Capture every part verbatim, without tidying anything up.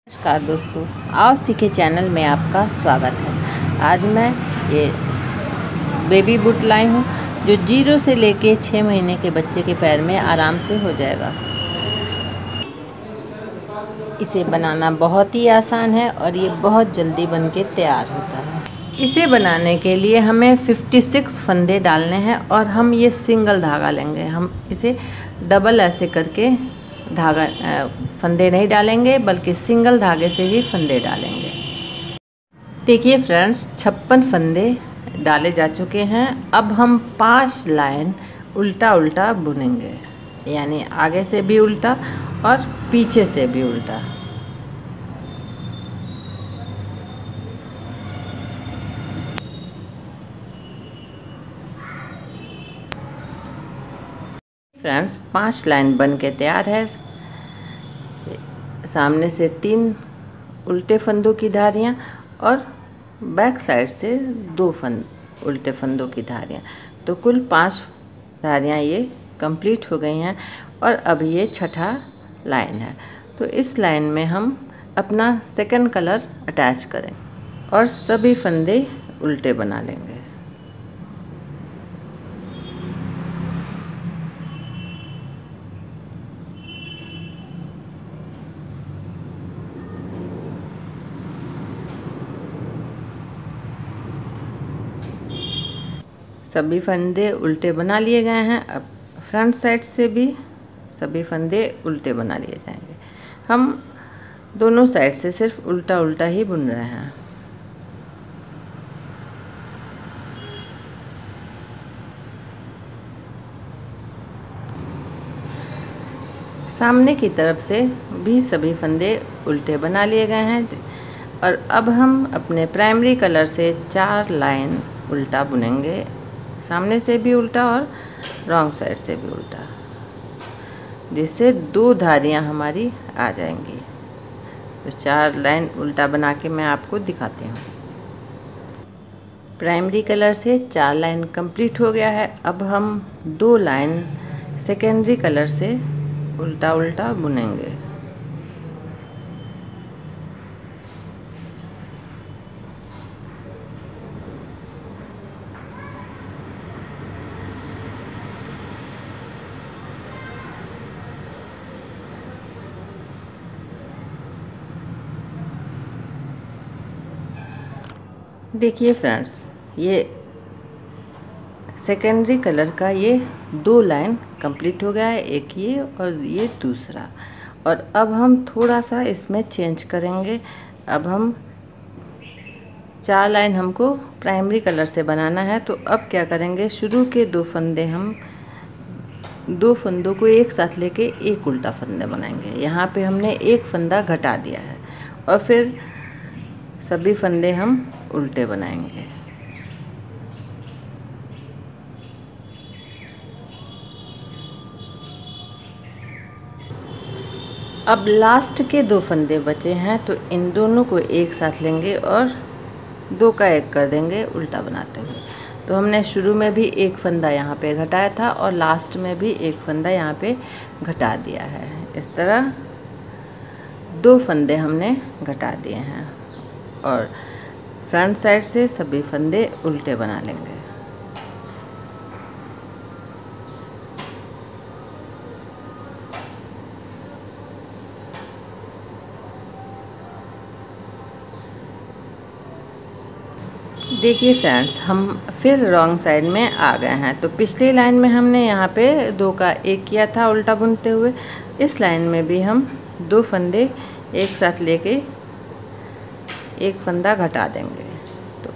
नमस्कार दोस्तों, आओ सीखे चैनल में आपका स्वागत है। आज मैं ये बेबी बूट लाई हूँ जो जीरो से लेके छः महीने के बच्चे के पैर में आराम से हो जाएगा। इसे बनाना बहुत ही आसान है और ये बहुत जल्दी बन के तैयार होता है। इसे बनाने के लिए हमें छप्पन फंदे डालने हैं और हम ये सिंगल धागा लेंगे। हम इसे डबल ऐसे करके धागा फंदे नहीं डालेंगे बल्कि सिंगल धागे से ही फंदे डालेंगे। देखिए फ्रेंड्स, छप्पन फंदे डाले जा चुके हैं। अब हम पांच लाइन उल्टा उल्टा बुनेंगे, यानी आगे से भी उल्टा और पीछे से भी उल्टा। फ्रेंड्स, पांच लाइन बन के तैयार है। सामने से तीन उल्टे फंदों की धारियाँ और बैक साइड से दो फंद उल्टे फंदों की धारियाँ, तो कुल पांच धारियाँ ये कंप्लीट हो गई हैं। और अब ये छठा लाइन है, तो इस लाइन में हम अपना सेकंड कलर अटैच करेंगे और सभी फंदे उल्टे बना लेंगे। सभी फंदे उल्टे बना लिए गए हैं। अब फ्रंट साइड से भी सभी फंदे उल्टे बना लिए जाएंगे। हम दोनों साइड से सिर्फ उल्टा उल्टा ही बुन रहे हैं। सामने की तरफ से भी सभी फंदे उल्टे बना लिए गए हैं और अब हम अपने प्राइमरी कलर से चार लाइन उल्टा बुनेंगे, सामने से भी उल्टा और रॉन्ग साइड से भी उल्टा, जिससे दो धारियां हमारी आ जाएंगी। तो चार लाइन उल्टा बना के मैं आपको दिखाती हूँ। प्राइमरी कलर से चार लाइन कंप्लीट हो गया है। अब हम दो लाइन सेकेंडरी कलर से उल्टा उल्टा बुनेंगे। देखिए फ्रेंड्स, ये सेकेंडरी कलर का ये दो लाइन कंप्लीट हो गया है, एक ये और ये दूसरा। और अब हम थोड़ा सा इसमें चेंज करेंगे। अब हम चार लाइन हमको प्राइमरी कलर से बनाना है, तो अब क्या करेंगे, शुरू के दो फंदे हम दो फंदों को एक साथ लेके एक उल्टा फंदे बनाएंगे। यहाँ पे हमने एक फंदा घटा दिया है और फिर सभी फंदे हम उल्टे बनाएंगे। अब लास्ट के दो फंदे बचे हैं, तो इन दोनों को एक साथ लेंगे और दो का एक कर देंगे उल्टा बनाते हुए। तो हमने शुरू में भी एक फंदा यहाँ पे घटाया था और लास्ट में भी एक फंदा यहाँ पे घटा दिया है। इस तरह दो फंदे हमने घटा दिए हैं और फ्रंट साइड से सभी फंदे उल्टे बना लेंगे। देखिए फ्रेंड्स, हम फिर रॉन्ग साइड में आ गए हैं। तो पिछली लाइन में हमने यहाँ पे दो का एक किया था उल्टा बुनते हुए। इस लाइन में भी हम दो फंदे एक साथ लेके एक फंदा घटा देंगे। तो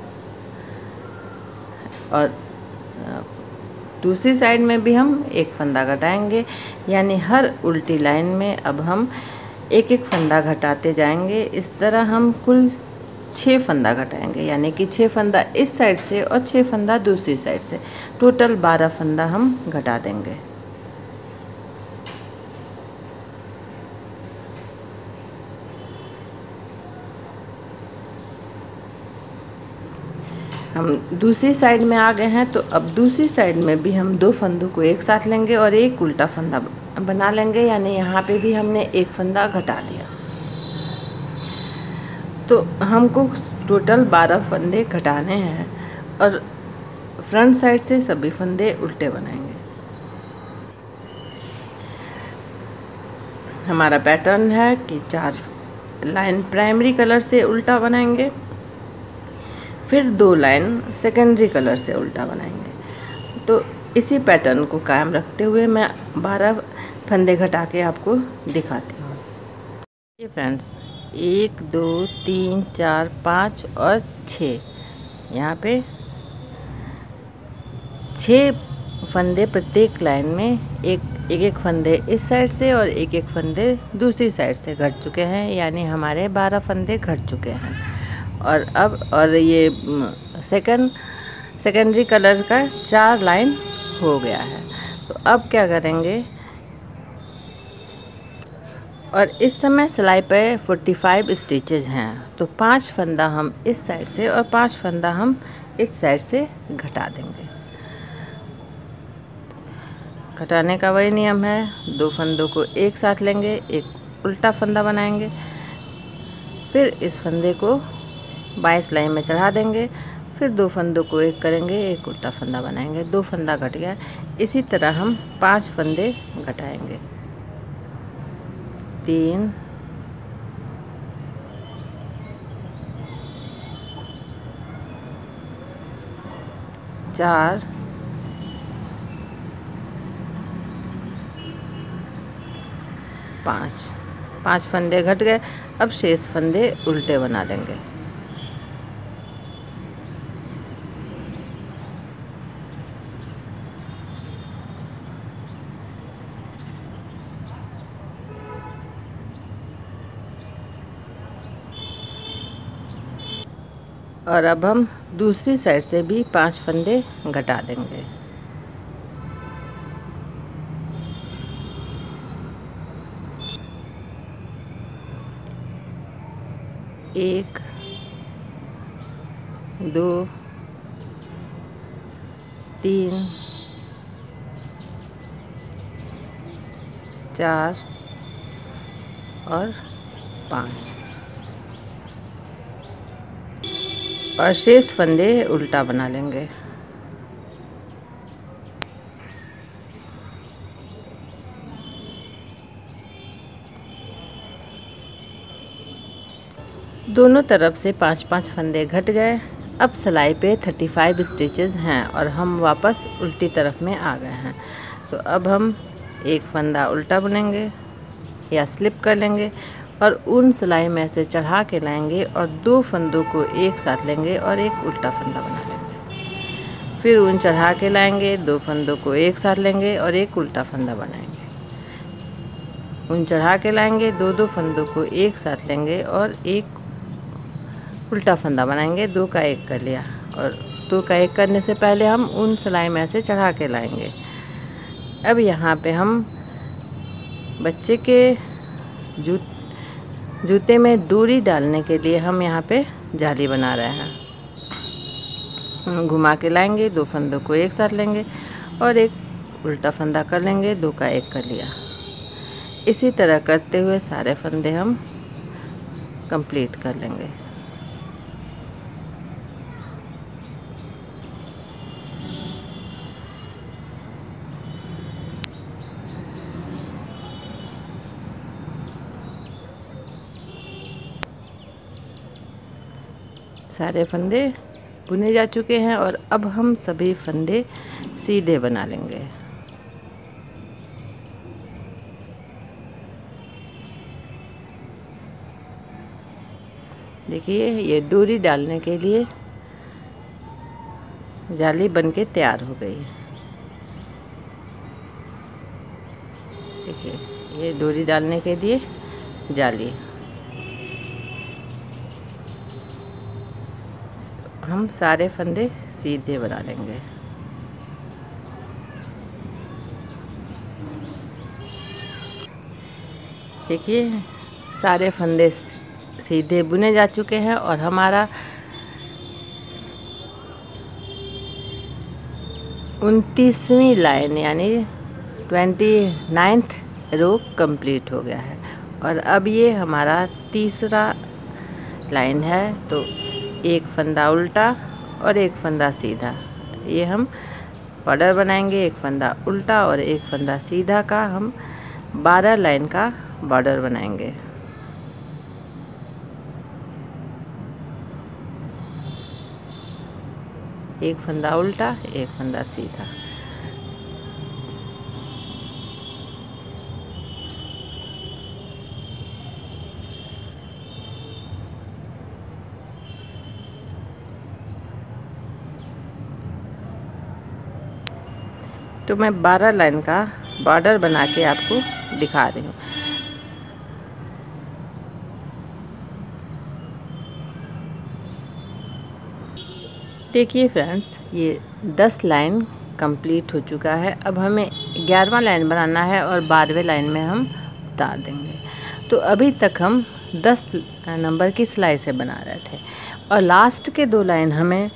और दूसरी साइड में भी हम एक फंदा घटाएंगे, यानी हर उल्टी लाइन में अब हम एक एक फंदा घटाते जाएंगे। इस तरह हम कुल छः फंदा घटाएंगे, यानी कि छः फंदा इस साइड से और छः फंदा दूसरी साइड से, टोटल बारह फंदा हम घटा देंगे। हम दूसरी साइड में आ गए हैं, तो अब दूसरी साइड में भी हम दो फंदों को एक साथ लेंगे और एक उल्टा फंदा बना लेंगे, यानी यहाँ पे भी हमने एक फंदा घटा दिया। तो हमको टोटल बारह फंदे घटाने हैं और फ्रंट साइड से सभी फंदे उल्टे बनाएंगे। हमारा पैटर्न है कि चार लाइन प्राइमरी कलर से उल्टा बनाएंगे, फिर दो लाइन सेकेंडरी कलर से उल्टा बनाएंगे। तो इसी पैटर्न को कायम रखते हुए मैं बारह फंदे घटा के आपको दिखाती हूँ। ये फ्रेंड्स, एक दो तीन चार पाँच और छः, यहाँ पे छः फंदे प्रत्येक लाइन में एक एक एक फंदे इस साइड से और एक एक फंदे दूसरी साइड से घट चुके हैं, यानी हमारे बारह फंदे घट चुके हैं। और अब और ये सेकंड सेकेंडरी कलर का चार लाइन हो गया है। तो अब क्या करेंगे, और इस समय सिलाई पे पैंतालीस स्टिचेस हैं, तो पांच फंदा हम इस साइड से और पांच फंदा हम इस साइड से घटा देंगे। घटाने का वही नियम है, दो फंदों को एक साथ लेंगे, एक उल्टा फंदा बनाएंगे, फिर इस फंदे को बाईस लाइन में चढ़ा देंगे, फिर दो फंदों को एक करेंगे, एक उल्टा फंदा बनाएंगे, दो फंदा घट गया। इसी तरह हम पांच फंदे घटाएंगे, तीन, चार, पाँच पाँच फंदे घट गए। अब शेष फंदे उल्टे बना लेंगे। और अब हम दूसरी साइड से भी पांच फंदे घटा देंगे। एक, दो, तीन, चार और पाँच, और शेष फंदे उल्टा बना लेंगे। दोनों तरफ से पाँच पाँच फंदे घट गए। अब सिलाई पे पैंतीस स्टिचेस हैं और हम वापस उल्टी तरफ में आ गए हैं। तो अब हम एक फंदा उल्टा बुनेंगे या स्लिप कर लेंगे और उन सिलाई में से चढ़ा के लाएंगे और दो फंदों को एक साथ लेंगे और एक उल्टा फंदा बना लेंगे। फिर ऊन चढ़ा के लाएंगे, दो फंदों को एक साथ लेंगे और एक उल्टा फंदा बनाएंगे। ऊन चढ़ा के लाएंगे, दो दो फंदों को एक साथ लेंगे और एक उल्टा फंदा बनाएंगे। दो का एक कर लिया, और दो का एक करने से पहले हम ऊन सिलाई में से चढ़ा के लाएंगे। अब यहाँ पे हम बच्चे के जूत जूते में डोरी डालने के लिए हम यहाँ पे जाली बना रहे हैं। घुमा के लाएंगे, दो फंदों को एक साथ लेंगे और एक उल्टा फंदा कर लेंगे। दो का एक कर लिया। इसी तरह करते हुए सारे फंदे हम कंप्लीट कर लेंगे। सारे फंदे बुने जा चुके हैं और अब हम सभी फंदे सीधे बना लेंगे। देखिए, ये डोरी डालने के लिए जाली बनके तैयार हो गई है। देखिए, ये डोरी डालने के लिए जाली। हम सारे फंदे सीधे बना लेंगे। देखिए, सारे फंदे सीधे बुने जा चुके हैं और हमारा उनतीसवीं लाइन यानी ट्वेंटी नाइन्थ रो कंप्लीट हो गया है। और अब ये हमारा तीसरा लाइन है तो एक फंदा उल्टा और एक फंदा सीधा, ये हम बॉर्डर बनाएंगे। एक फंदा उल्टा और एक फंदा सीधा का हम बारह लाइन का बॉर्डर बनाएंगे। एक फंदा उल्टा, एक फंदा सीधा। तो मैं बारह लाइन का बॉर्डर बना के आपको दिखा रही हूँ। देखिए फ्रेंड्स, ये दस लाइन कंप्लीट हो चुका है। अब हमें ग्यारहवां लाइन बनाना है और बारहवें लाइन में हम उतार देंगे। तो अभी तक हम दस नंबर की सिलाई से बना रहे थे और लास्ट के दो लाइन हमें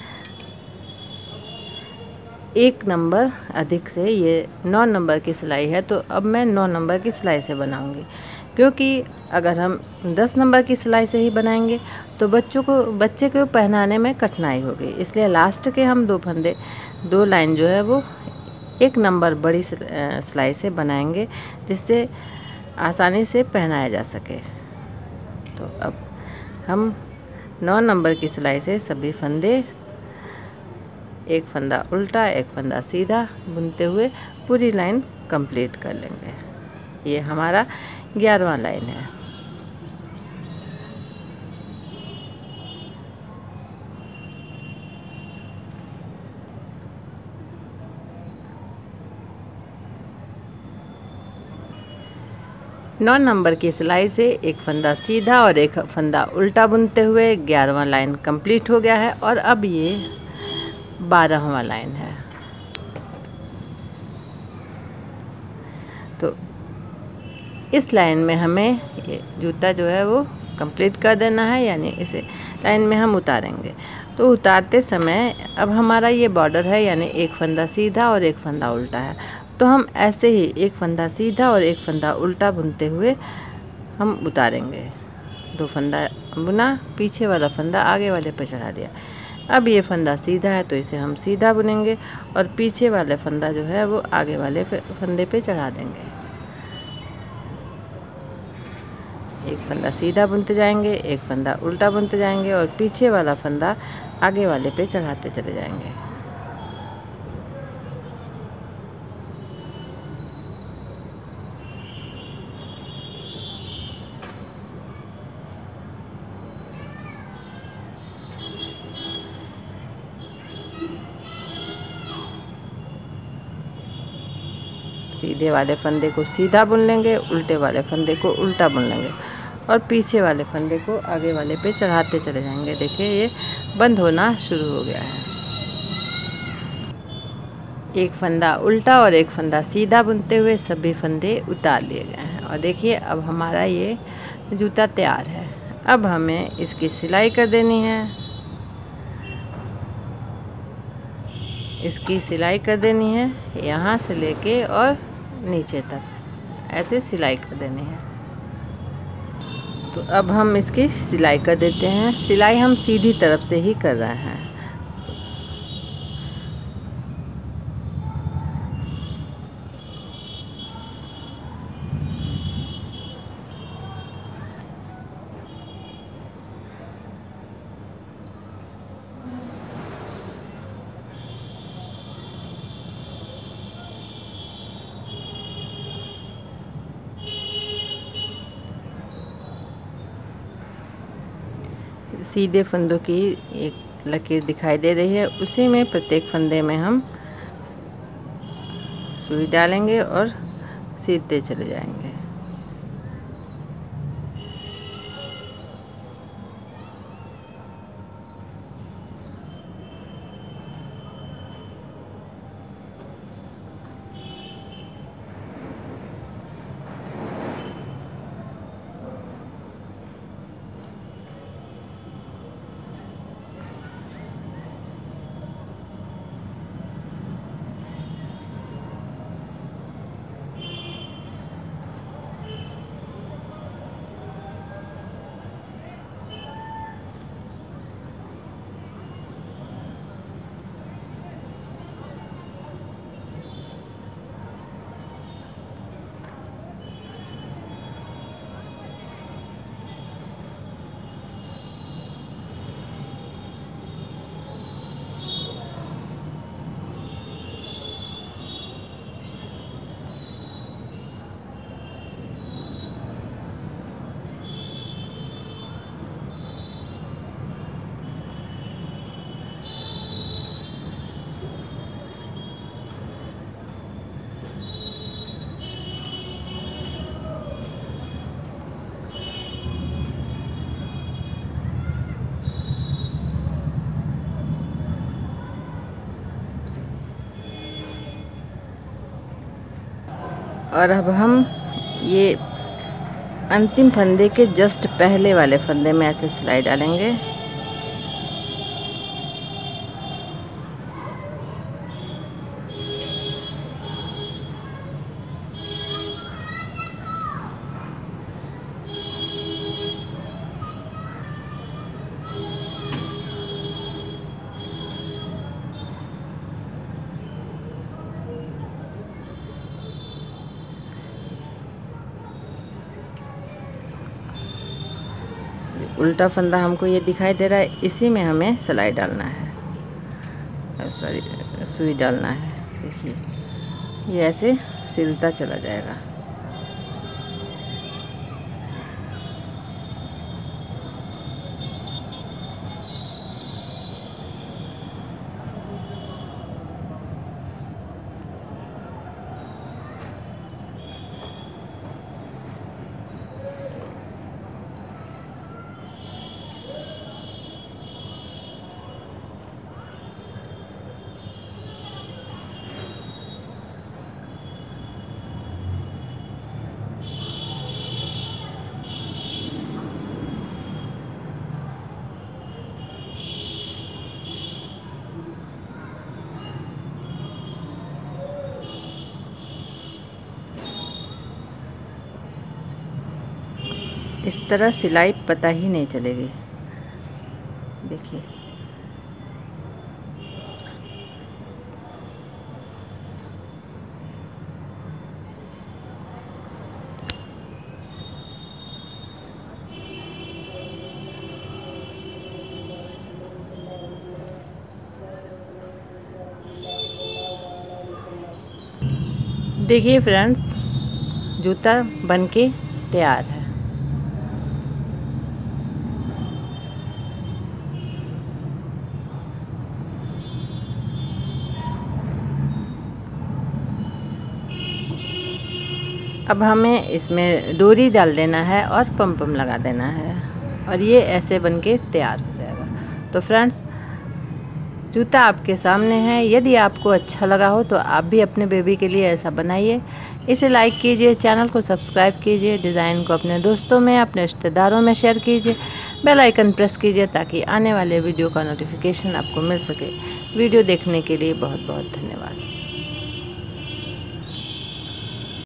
एक नंबर अधिक से, ये नौ नंबर की सिलाई है तो अब मैं नौ नंबर की सिलाई से बनाऊंगी, क्योंकि अगर हम दस नंबर की सिलाई से ही बनाएंगे तो बच्चों को बच्चे को पहनाने में कठिनाई होगी। इसलिए लास्ट के हम दो फंदे दो लाइन जो है वो एक नंबर बड़ी सिलाई से बनाएंगे, जिससे आसानी से पहनाया जा सके। तो अब हम नौ नंबर की सिलाई से सभी फंदे एक फंदा उल्टा एक फंदा सीधा बुनते हुए पूरी लाइन कंप्लीट कर लेंगे। ये हमारा ग्यारहवां लाइन है। नौ नंबर की सिलाई से एक फंदा सीधा और एक फंदा उल्टा बुनते हुए ग्यारहवां लाइन कंप्लीट हो गया है और अब ये बारहवां लाइन है। तो इस लाइन में हमें ये जूता जो है वो कंप्लीट कर देना है, यानी इसे लाइन में हम उतारेंगे। तो उतारते समय अब हमारा ये बॉर्डर है, यानी एक फंदा सीधा और एक फंदा उल्टा है, तो हम ऐसे ही एक फंदा सीधा और एक फंदा उल्टा बुनते हुए हम उतारेंगे। दो फंदा बुना, पीछे वाला फंदा आगे वाले पे चढ़ा दिया। अब ये फंदा सीधा है तो इसे हम सीधा बुनेंगे और पीछे वाले फंदा जो है वो आगे वाले फंदे पे चढ़ा देंगे। एक फंदा सीधा बुनते जाएंगे, एक फंदा उल्टा बुनते जाएंगे और पीछे वाला फंदा आगे वाले पे चढ़ाते चले जाएंगे। सीधे वाले फंदे को सीधा बुन लेंगे, उल्टे वाले फंदे को उल्टा बुन लेंगे और पीछे वाले फंदे को आगे वाले पे चढ़ाते चले जाएंगे। देखिए ये बंद होना शुरू हो गया है। एक फंदा उल्टा और एक फंदा सीधा बुनते हुए सभी फंदे उतार लिए गए हैं और देखिए अब हमारा ये जूता तैयार है। अब हमें इसकी सिलाई कर देनी है। इसकी सिलाई कर देनी है यहाँ से लेके और नीचे तक, ऐसे सिलाई कर देनी है। तो अब हम इसकी सिलाई कर देते हैं। सिलाई हम सीधी तरफ से ही कर रहे हैं। सीधे फंदों की एक लकीर दिखाई दे रही है, उसी में प्रत्येक फंदे में हम सुई डालेंगे और सीधे चले जाएंगे। और अब हम ये अंतिम फंदे के जस्ट पहले वाले फंदे में ऐसे सिलाई डालेंगे। उल्टा फंदा हमको ये दिखाई दे रहा है, इसी में हमें सिलाई डालना है, सॉरी सुई डालना है। देखिए ये ऐसे सिलता चला जाएगा। इस तरह सिलाई पता ही नहीं चलेगी। देखिए देखिए फ्रेंड्स, जूता बनके तैयार है। अब हमें इसमें डोरी डाल देना है और पम पम लगा देना है और ये ऐसे बनके तैयार हो जाएगा। तो फ्रेंड्स, जूता आपके सामने है। यदि आपको अच्छा लगा हो तो आप भी अपने बेबी के लिए ऐसा बनाइए। इसे लाइक कीजिए, चैनल को सब्सक्राइब कीजिए, डिज़ाइन को अपने दोस्तों में, अपने रिश्तेदारों में शेयर कीजिए, बेल आइकन प्रेस कीजिए ताकि आने वाले वीडियो का नोटिफिकेशन आपको मिल सके। वीडियो देखने के लिए बहुत बहुत धन्यवाद।